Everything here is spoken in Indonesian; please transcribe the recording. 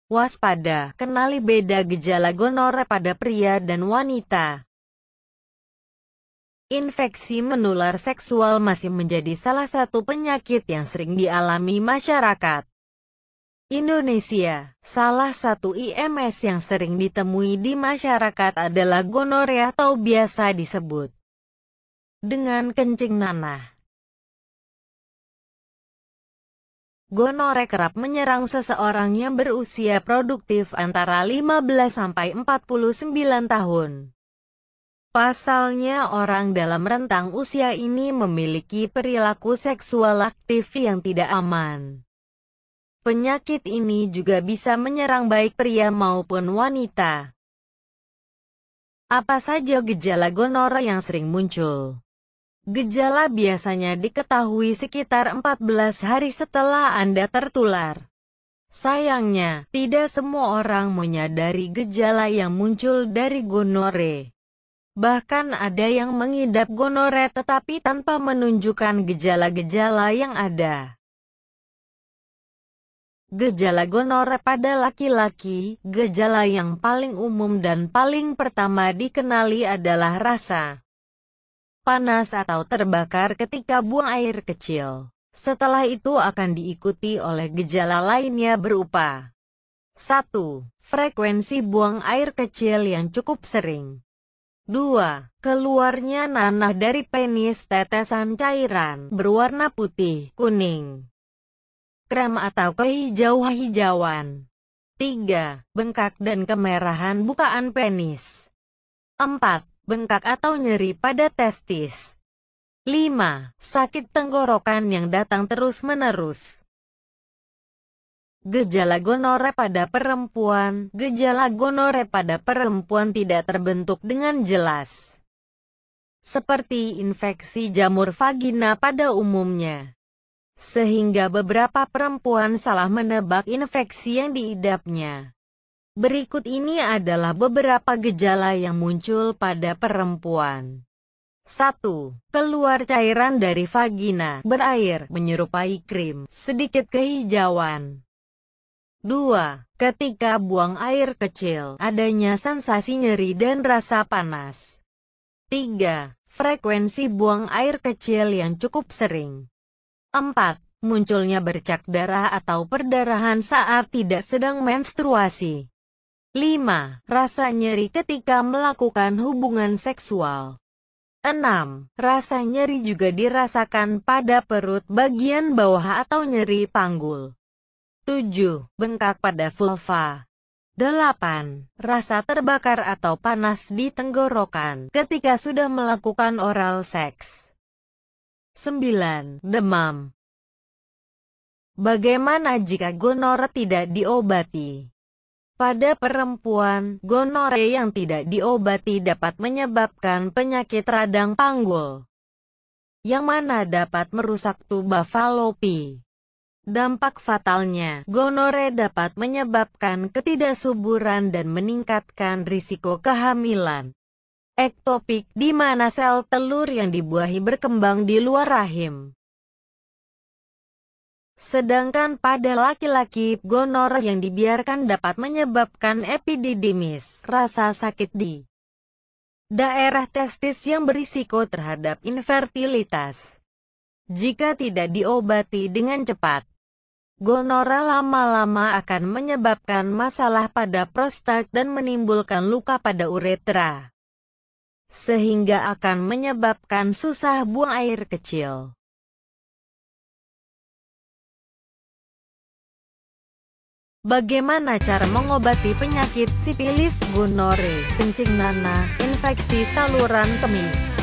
Waspada, kenali beda gejala gonore pada pria dan wanita. Infeksi menular seksual masih menjadi salah satu penyakit yang sering dialami masyarakat Indonesia. Salah satu IMS yang sering ditemui di masyarakat adalah gonore atau biasa disebut dengan kencing nanah. Gonore kerap menyerang seseorang yang berusia produktif antara 15 sampai 49 tahun. Pasalnya orang dalam rentang usia ini memiliki perilaku seksual aktif yang tidak aman. Penyakit ini juga bisa menyerang baik pria maupun wanita. Apa saja gejala gonore yang sering muncul? Gejala biasanya diketahui sekitar 14 hari setelah Anda tertular. Sayangnya, tidak semua orang menyadari gejala yang muncul dari gonore. Bahkan ada yang mengidap gonore tetapi tanpa menunjukkan gejala-gejala yang ada. Gejala gonore pada laki-laki, gejala yang paling umum dan paling pertama dikenali adalah rasa panas atau terbakar ketika buang air kecil. Setelah itu akan diikuti oleh gejala lainnya berupa 1. Frekuensi buang air kecil yang cukup sering. 2. Keluarnya nanah dari penis tetesan cairan berwarna putih, kuning, krem atau kehijau-hijauan. 3. Bengkak dan kemerahan bukaan penis. 4. Bengkak atau nyeri pada testis. 5. Sakit tenggorokan yang datang terus-menerus. Gejala gonore pada perempuan. Gejala gonore pada perempuan tidak terbentuk dengan jelas, seperti infeksi jamur vagina pada umumnya, sehingga beberapa perempuan salah menebak infeksi yang diidapnya. Berikut ini adalah beberapa gejala yang muncul pada perempuan. 1. Keluar cairan dari vagina, berair, menyerupai krim, sedikit kehijauan. 2. Ketika buang air kecil, adanya sensasi nyeri dan rasa panas. 3. Frekuensi buang air kecil yang cukup sering. 4. Munculnya bercak darah atau perdarahan saat tidak sedang menstruasi. 5. Rasa nyeri ketika melakukan hubungan seksual. 6. Rasa nyeri juga dirasakan pada perut bagian bawah atau nyeri panggul. 7. Bengkak pada vulva. 8. Rasa terbakar atau panas di tenggorokan ketika sudah melakukan oral seks. 9. Demam. Bagaimana jika gonore tidak diobati? Pada perempuan, gonore yang tidak diobati dapat menyebabkan penyakit radang panggul, yang mana dapat merusak tuba falopi. Dampak fatalnya, gonore dapat menyebabkan ketidaksuburan dan meningkatkan risiko kehamilan ektopik, di mana sel telur yang dibuahi berkembang di luar rahim. Sedangkan pada laki-laki, gonore yang dibiarkan dapat menyebabkan epididymis, rasa sakit di daerah testis yang berisiko terhadap infertilitas. Jika tidak diobati dengan cepat, gonore lama-lama akan menyebabkan masalah pada prostat dan menimbulkan luka pada uretra, sehingga akan menyebabkan susah buang air kecil. Bagaimana cara mengobati penyakit sifilis, gonore, kencing nanah, infeksi saluran kemih?